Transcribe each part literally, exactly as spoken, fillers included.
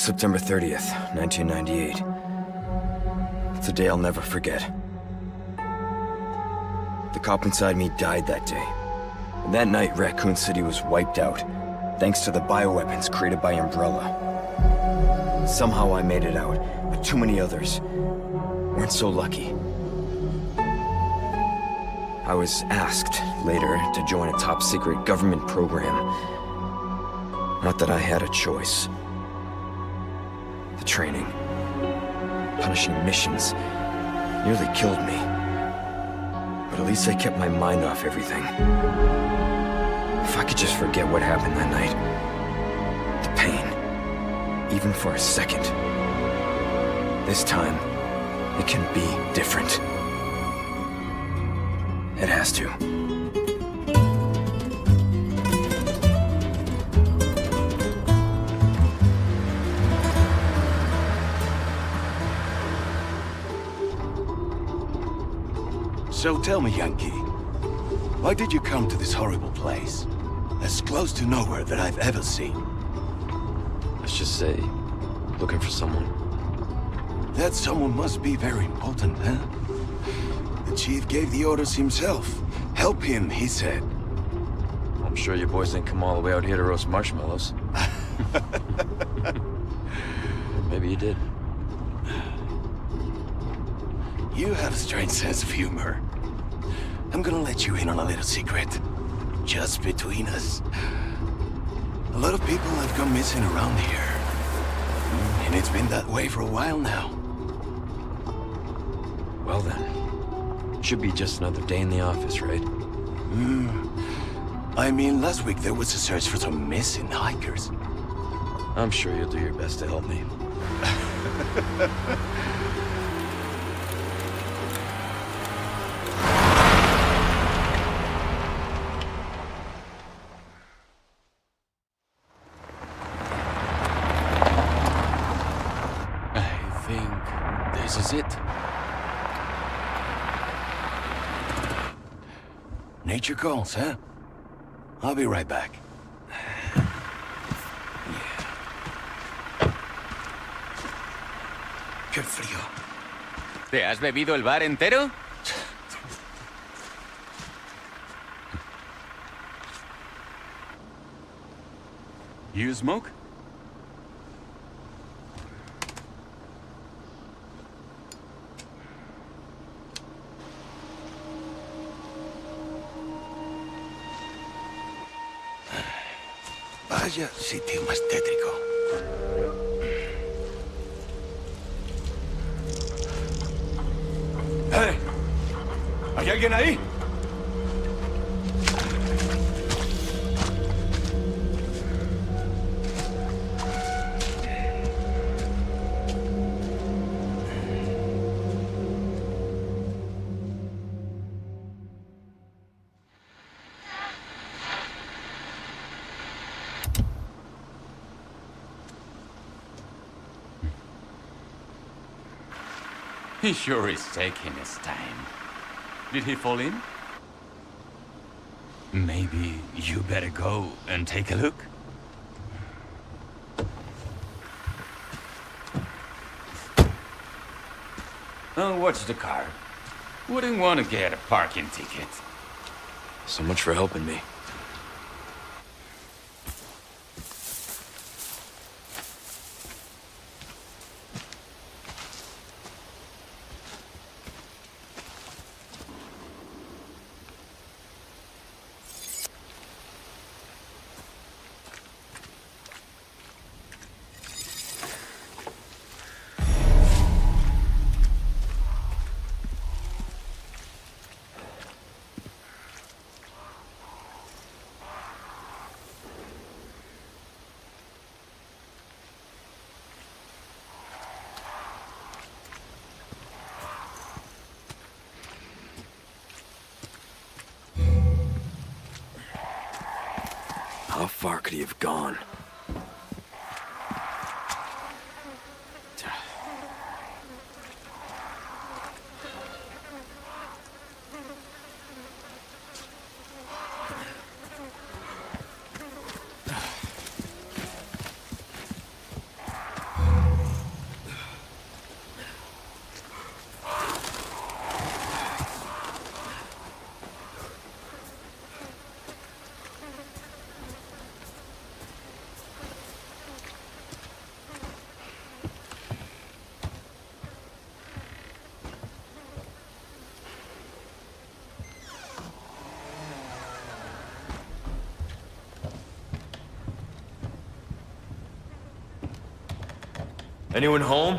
September thirtieth, nineteen ninety-eight. It's a day I'll never forget. The cop inside me died that day. And that night, Raccoon City was wiped out, thanks to the bioweapons created by Umbrella. Somehow I made it out, but too many others weren't so lucky. I was asked later to join a top-secret government program. Not that I had a choice. The training, punishing missions, nearly killed me. But at least I kept my mind off everything. If I could just forget what happened that night, the pain, even for a second. This time, it can be different. It has to. So tell me, Yankee, why did you come to this horrible place? As close to nowhere that I've ever seen. Let's just say, looking for someone. That someone must be very important, huh? The chief gave the orders himself. Help him, he said. I'm sure you boys didn't come all the way out here to roast marshmallows. Maybe you did. You have a strange sense of humor. I'm gonna let you in on a little secret. Just between us. A lot of people have gone missing around here. And it's been that way for a while now. Well then, should be just another day in the office, right? Hmm. I mean, last week there was a search for some missing hikers. I'm sure you'll do your best to help me. I think this is it. Nature calls, huh? I'll be right back. ¡Qué frío! ¿Te has bebido el bar entero? You smoke? Vaya sitio más tétrico. ¡Hey! ¿Hay alguien ahí? He sure is taking his time. Did he fall in? Maybe you better go and take a look. Oh, watch the car. Wouldn't want to get a parking ticket. So much for helping me. How far could he have gone? Anyone home?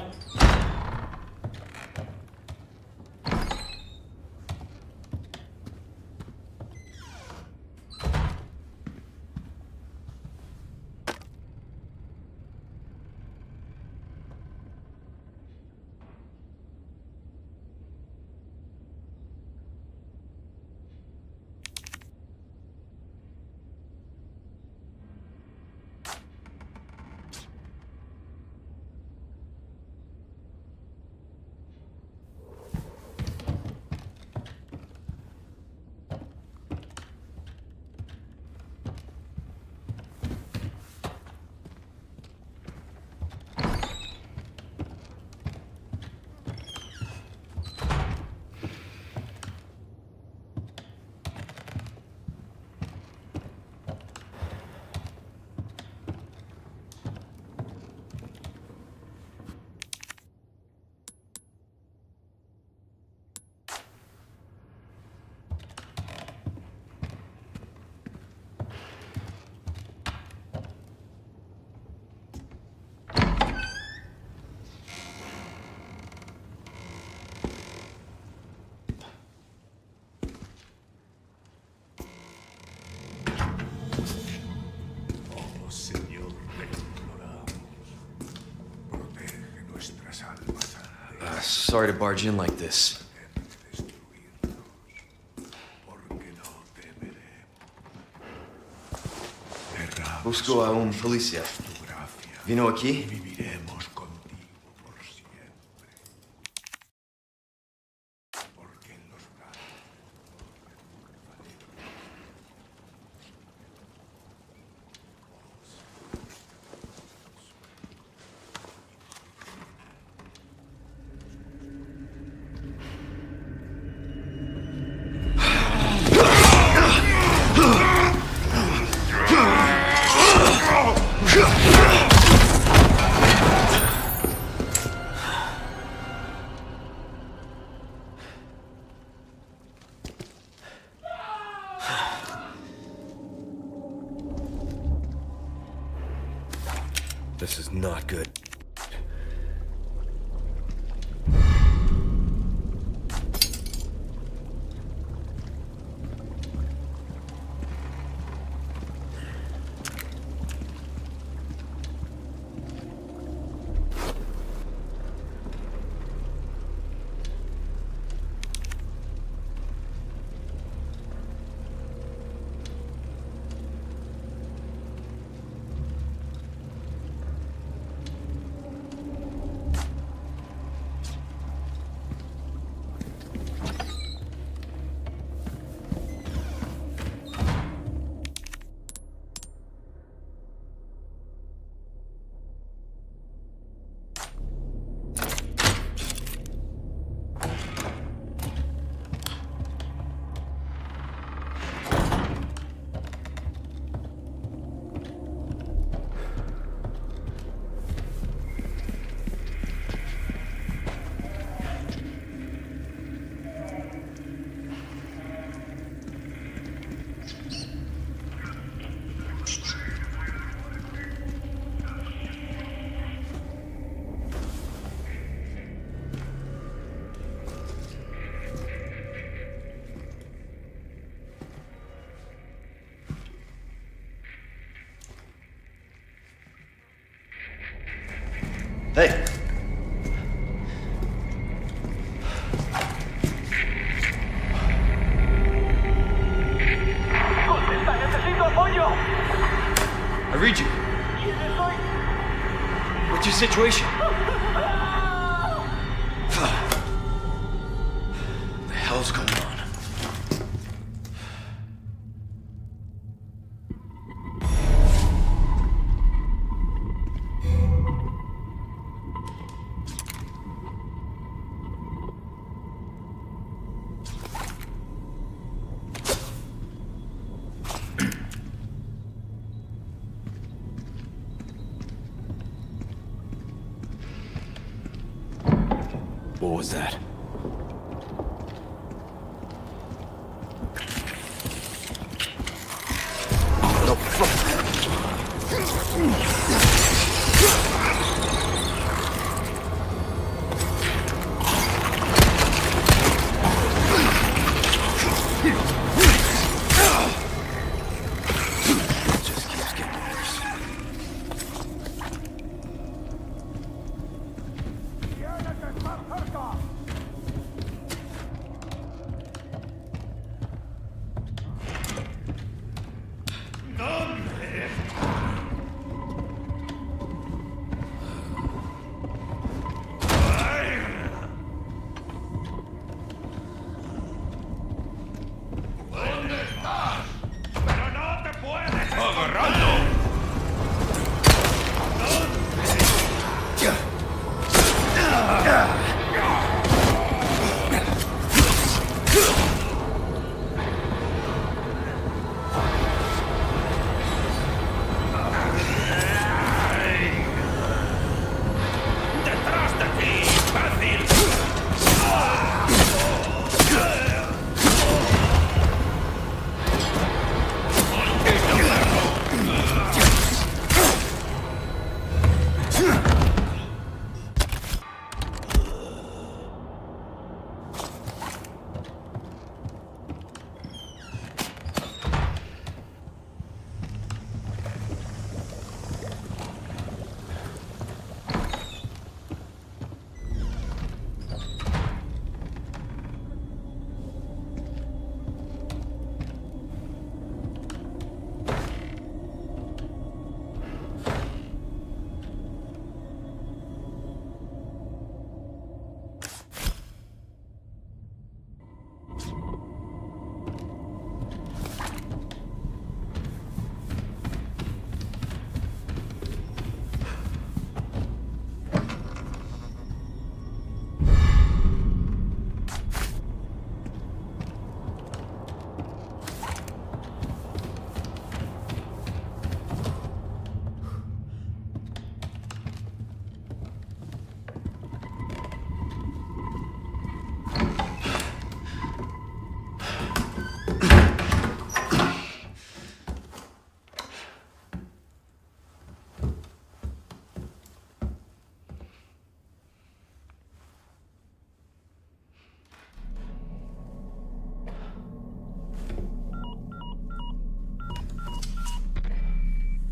Sorry to barge in like this. Busco a un policía. Vino aquí? This is not good. Hey! ¡Contesta! ¡Necesito apoyo! I read you. ¿Quién soy? What's your situation? What the hell's going on? What was that? No,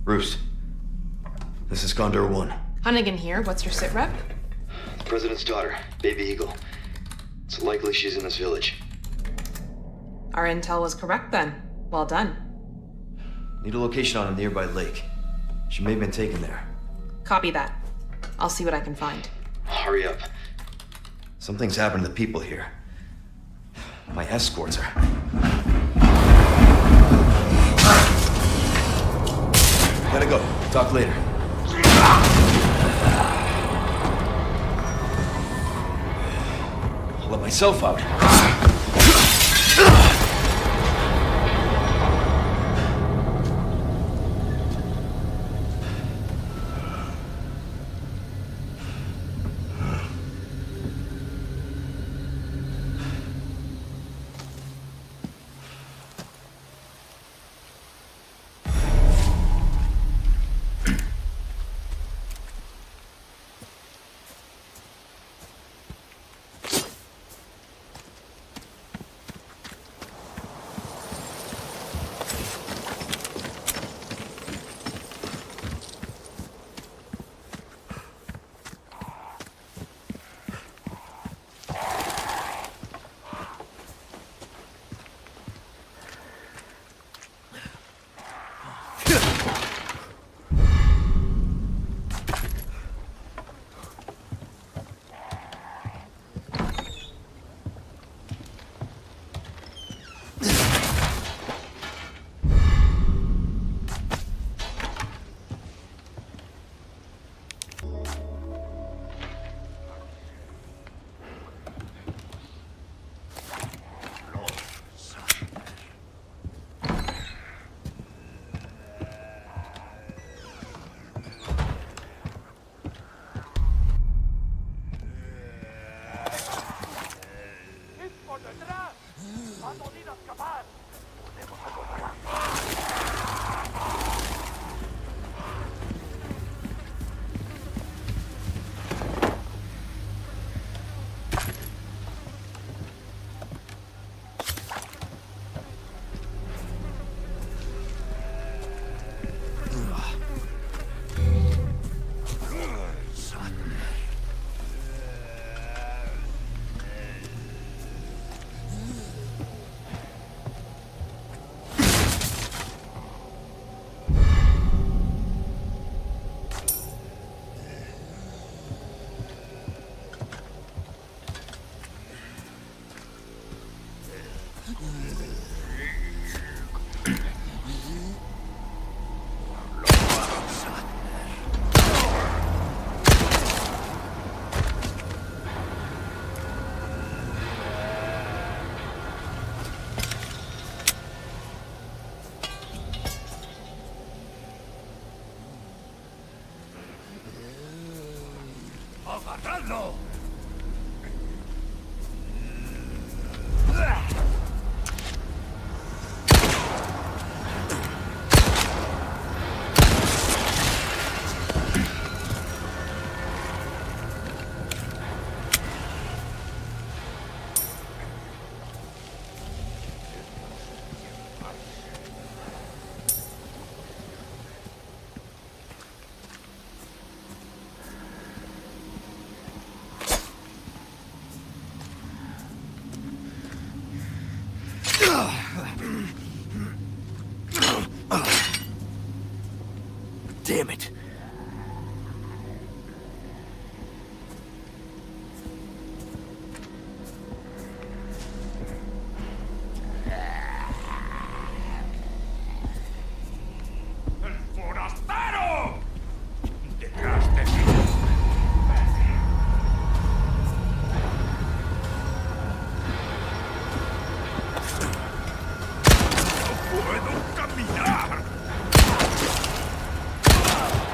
Roost. This is Condor One. Hunnigan here. What's your sitrep? President's daughter, Baby Eagle. It's likely she's in this village. Our intel was correct then. Well done. Need a location on a nearby lake. She may have been taken there. Copy that. I'll see what I can find. Hurry up. Something's happened to the people here. My escorts are... Gotta go. Talk later. I'll let myself out. ¡Agarradlo! Damn it. ¡El forastero! ¡Detrás de mí! ¡No puedo caminar!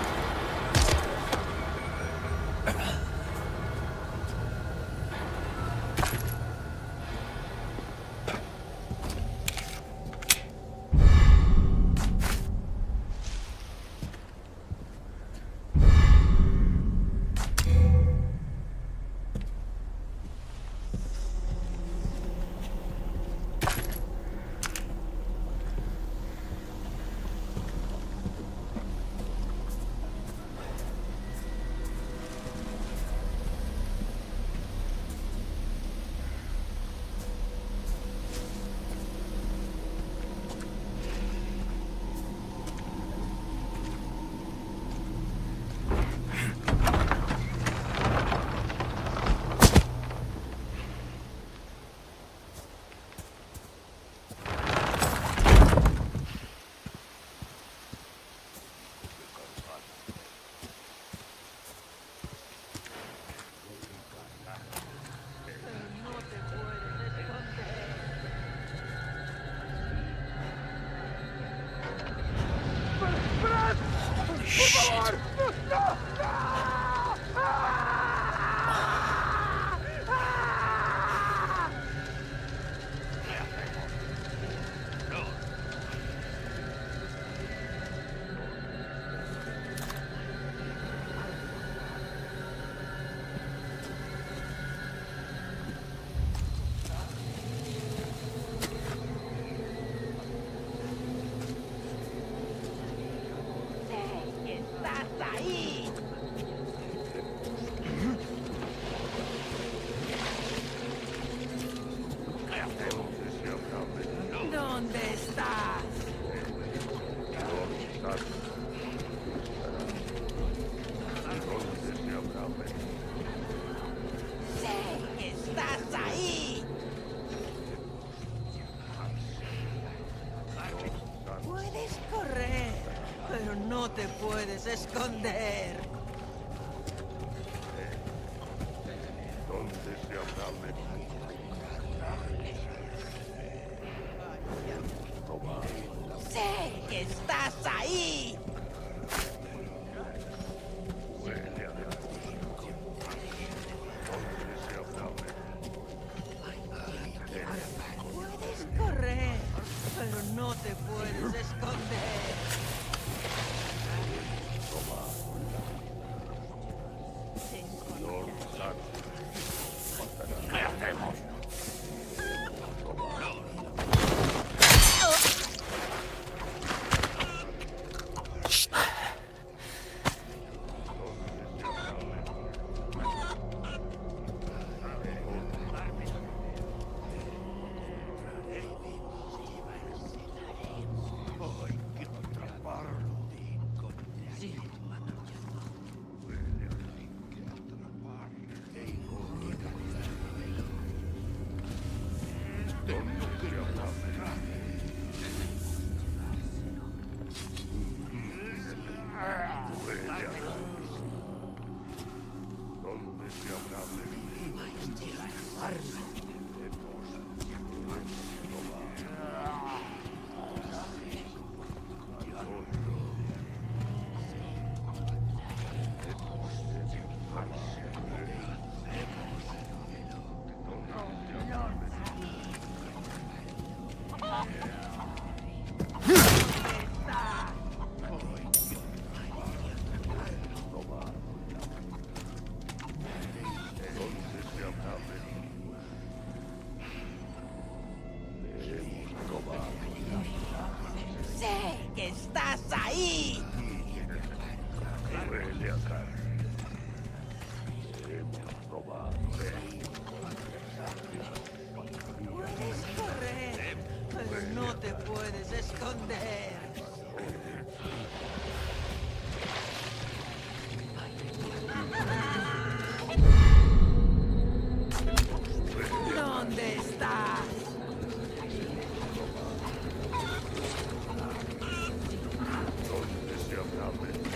Shit. ¿Dónde estás? Sé que estás ahí. Puedes correr, pero no te puedes esconder. ¿Dónde se habrá metido? Sé que estás ahí. Huele a ¿Dónde se habrá metido? Puedes correr, pero no te puedes esconder. Lord Santos. ¿Qué hacemos? Sé que estás ahí. Huele a carne. Hemos robado. Puedes correr, pero no te puedes esconder. ¿Dónde estás? ¿Dónde se habrá metido?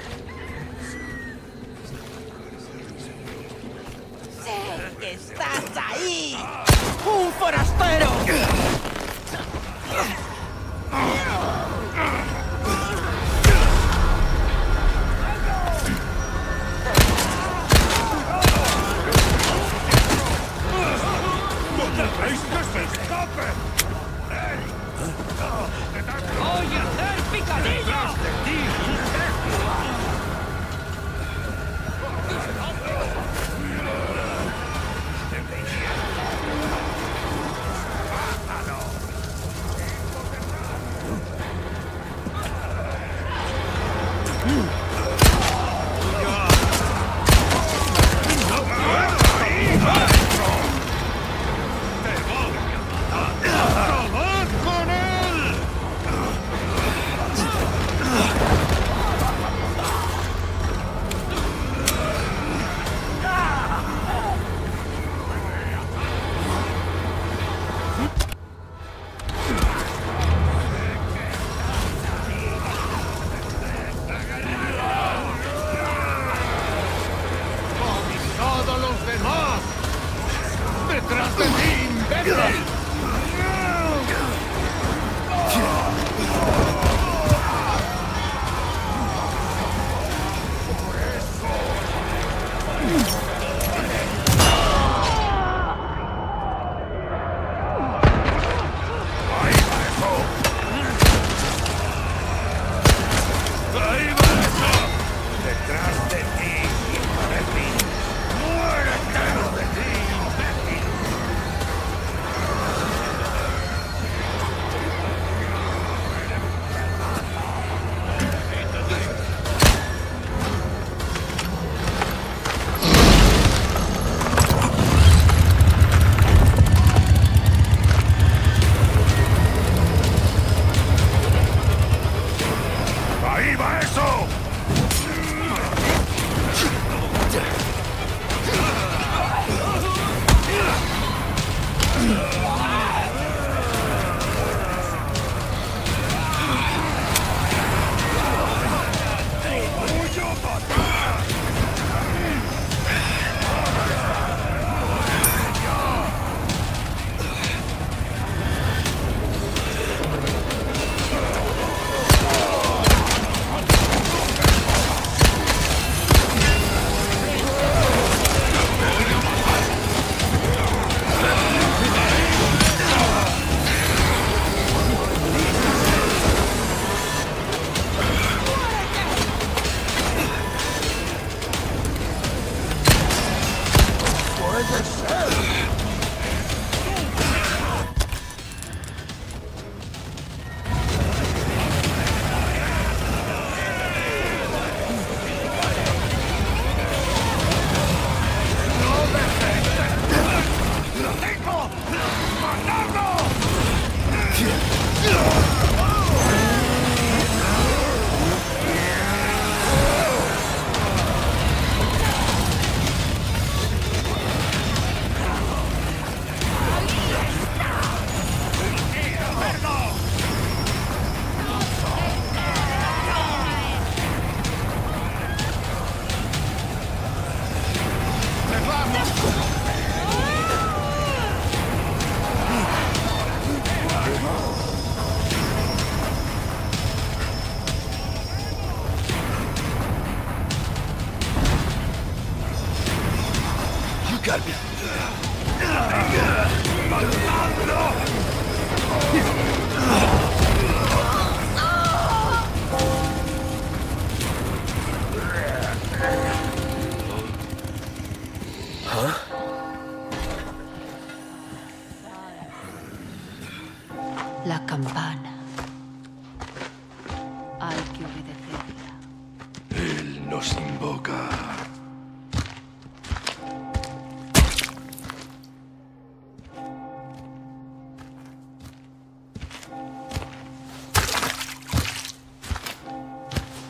Sé que estás ahí. ¡Un forastero! ¡Voy a hacer picadillos!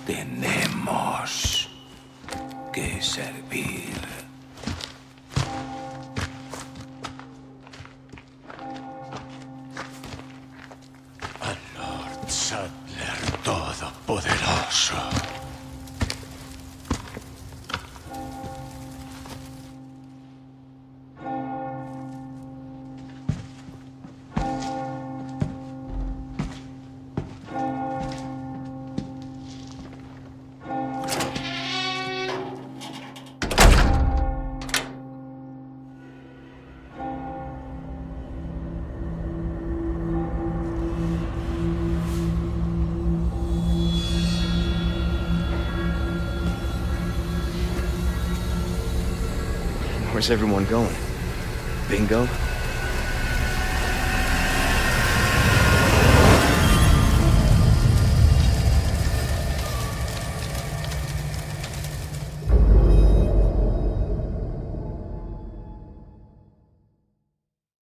tenemos que servir. Al Lord Saddler Todopoderoso. Where's everyone going? Bingo?